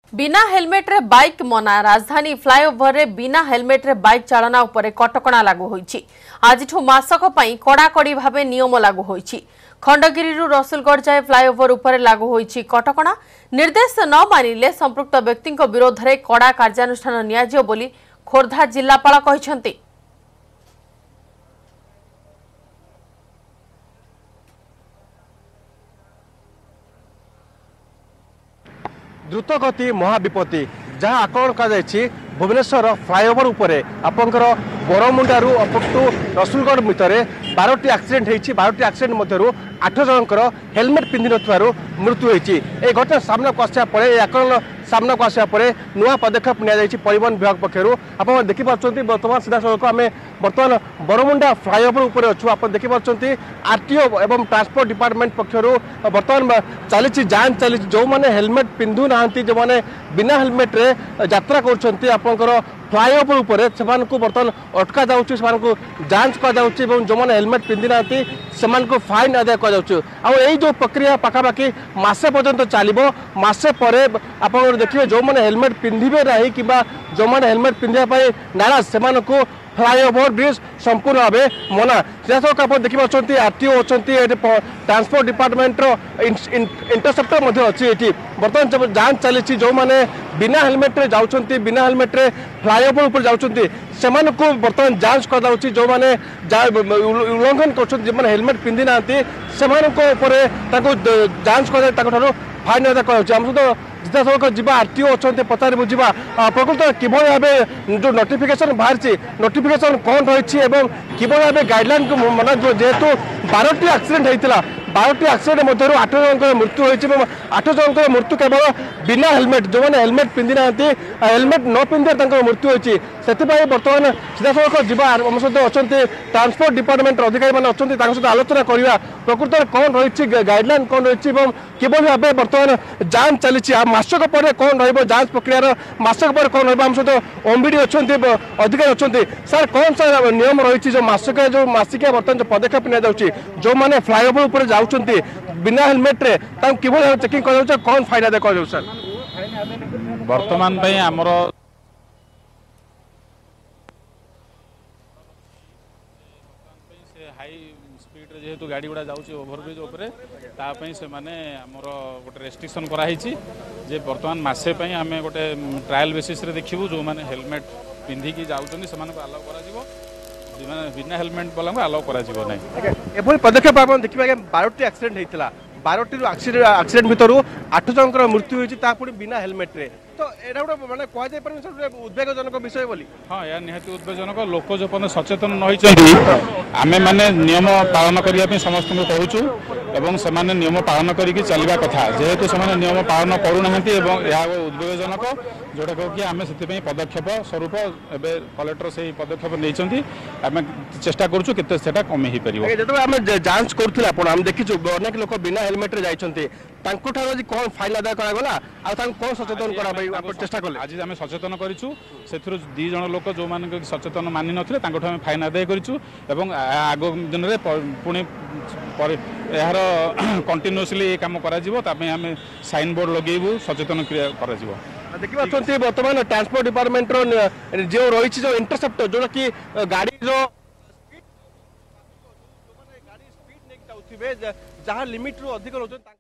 बिना हेलमेट रे बाइक मना राजधानी फ्लाईओवर रे बिना हेलमेट रे बाइक चालना उपरे कटकणा लागू होईछि। आजिठु मासक पई कड़ाकड़ी भाबे नियम लागू होईछि। खंडगिरी रसुलगढ़ जाए फ्लाईओवर उपरे लागू होईछि कटकणा। निर्देश न मानिले संपृक्त व्यक्तिଙ୍କ विरोध रे कड़ा कार्यानुष्ठान नियाजियो बोली खोर्धा जिल्लापाल कहिसंती। द्रुतगति महाविपत्ति जहाँ आकलन कर भुवनेश्वर फ्लाईओवर उपरे आपंकर बरमुंडारू अपटू रसुलगढ़ भितर 12टी एक्सीडेंट होती। 12टी एक्सीडेंट मध्य 8 जनकर हेलमेट पिंधि नथिबारु मृत्यु होती। ए घटना सामना को आसा परे आकलन सामना को आसा परे नुआ पदक्षेप निया जायछि परिवहन विभाग पक्षरु। आपण देखि पाछंती वर्तमान सीधा सड़क आमे वर्तमान बरमुंडा फ्लाईओवर उपरे अछु। आपण देखि पाछंती आरटीओ एवं ट्रांसपोर्ट डिपार्टमेंट पक्षरु वर्तमान चली जांच चली जो माने हेलमेट पिंधु नाहंती जो माने बिना हेलमेट रे यात्रा करछंती आपनकर फ्लाईओवर उपरे सेमानकु वर्तमान अटका जाउछि। सेमानकु जांच का जाउछि एवं जो माने हेलमेट पिंधि नाहंती सेमानकु फाइन अदा का जाउछि। आ एई जो प्रक्रिया पाखापाखि मासे पर्यंत चलिबो। मासे परे आपण देखिए जो माने हेलमेट पिंधिबे नाही किबा जो माने हेलमेट पिंधिया पई नाराज सेमानकु फ्लाईओवर ब्रिज संपूर्ण भाव मना। सीधासख आप देखिए आरटीओ अच्छा ट्रांसपोर्ट डिपार्टमेंट इंटरसेप्टर अच्छी बर्तमान जब जांच चली जो मैंने बिना हेलमेट रे जाउछंती बिना हेलमेट रे फ्लाईओवर ऊपर जाउछंती सेमान को बर्तमान जांच कर जाउछि। जो मैंने उल्लंघन कर हेलमेट पिंधि नांती सेमान को ऊपर जांच कर फाइन अदा कर सीधासख जा आरटीओ अच्छा पचार बुझा प्रकृत किभली भाव जो नोटिफिकेशन बाहरी नोटिफिकेशन कौन रही कि भाव गाइडलाइन को मना जेहेतु 12टी एक्सीडेंट होता 12टी एक्सीडेंट मध्य 8 जनकर मृत्यु होती। 8 जनकर मृत्यु केवल बिना हेलमेट जो मैंने हेलमेट पिंधि ना हेलमेट न पिंधे मृत्यु होती। से बर्तमान सीधासख जा आम सहित अच्छा ट्रांसपोर्ट डिपार्टमेंट अधिकारी मैंने अच्छा सहित आलोचना करवा प्रकृत कौन रही गाइडलाइन कौन रही किभली भाव बर्तमान जांच चली मासक पर कौन रंच प्रक्रिया मासक पर कौन रहा सहित ओमबीडी अच्छा अधिकारी अच्छा सर कौन सा नियम रही जो मासिकिया बर्तमान जो पदक्षेप नि जो मैंने फ्लाईओवर उपर जाउछंती बिना हेलमेट रे किभली चेकिंग कर कौन फाइन अदा कर सर वर्तमान आमर हाई स्पीड रे जेहेतु गाड़ी गुड़ा जाउछि ओवरब्रिज उपरे तापई से माने हमर गोटे रेस्ट्रिक्शन कराई जे वर्तमान मासे पई आमे गोटे ट्रायल बेसिस रे देखिबु जो माने हेलमेट पिंधि की जाउछन्ती सेमान को अलाउ करा जिवो बिना हेलमेट वाला को अलाउ करा जिवो नै। एभली पदक्षेप आपण देखिबा 12टी एक्सीडेंट हेतिला 12टी एक्सीडेंट भितर 8 जनकर मृत्यु होइछि ता पुनी बिना हेलमेट रे तो एटा गोटे माने कह जाय पर उद्वेगजनक विषय बोली। हाँ या निहाती उद्वेगजनक लोक जो पर्यंत सचेतन न होइछन्ती आमे माने नियम पालन करिया पे समस्त को कहूछु एवं से माने नियम पालन करिकि चलबा कथा जेहेतु से माने नियम पालन करू नाहंती एवं या उद्वेगजनक जोटा कह कि आमे सेति पई पदक्षेप स्वरूप एबे कलेक्टर से पदक्षेप नैछन्ती आमे चेष्टा करूछु केते सेटा कमे ही परिबो। जेतो आमे जांच करथिला आपण हम देखिछु अनेक लोक बिना हेलमेट रे जाइछन्ती तांको ठार जी कोन फाइन अदा करा गला आ तां कोन सचेतन करा भाई आपण चेष्टा करले आज आमे सचेतन करिछु सेथिरु 2 जण लोक जो मान सचेतन मानि नथिले तांको ठार फाइन अदा करिछु एवं आगो दिन रे पुणी यार कंटिन्यूअसली काम करा जिवो तापे आमे साइन बोर्ड लगेबु सचेतन क्रिया करा जिवो। देखिए बर्तमान ट्रांसपोर्ट डिपार्टमेंट जो रही जो इंटरसेप्टर जोटा कि गाड़ी स्पीड जहाँ लिमिट रू अधिक